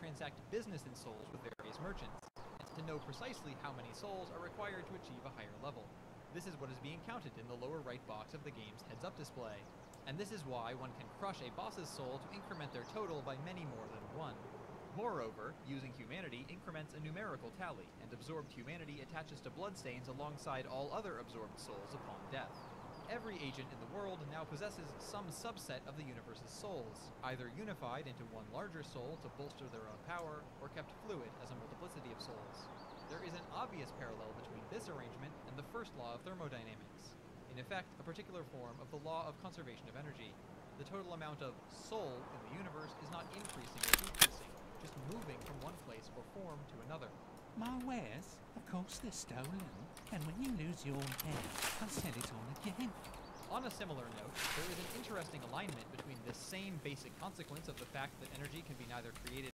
transact business in souls with various merchants, and to know precisely how many souls are required to achieve a higher level. This is what is being counted in the lower right box of the game's heads-up display, and this is why one can crush a boss's soul to increment their total by many more than one. Moreover, using humanity increments a numerical tally, and absorbed humanity attaches to bloodstains alongside all other absorbed souls upon death. Every agent in the world now possesses some subset of the universe's souls, either unified into one larger soul to bolster their own power, or kept fluid as a multiplicity of souls. There is an obvious parallel between this arrangement and the first law of thermodynamics. In effect, a particular form of the law of conservation of energy. The total amount of soul in the universe is not increasing or decreasing, just moving from one place or form to another. My wares, of course they're stolen, and when you lose your head, I'll sell it on again. On a similar note, there is an interesting alignment between this same basic consequence of the fact that energy can be neither created